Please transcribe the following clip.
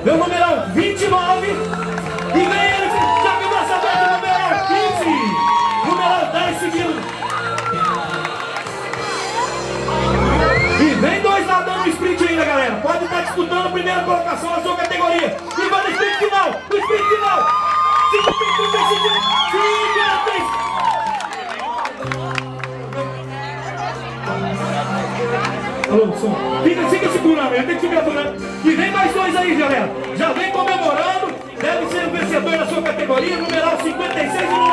Meu numeral 29. E vem ele, já que nós sabemos o numeral 15. Numeral 10 seguindo. E vem dois nadando no sprint ainda, galera. Pode estar disputando a primeira colocação na sua categoria. E vai no sprint final. No sprint final. 53. Alô, som. Fica segurando, ele tem que ficar segurando. E vem mais dois aí, galera. Já vem comemorando. Deve ser o vencedor da sua categoria, numeral 56 e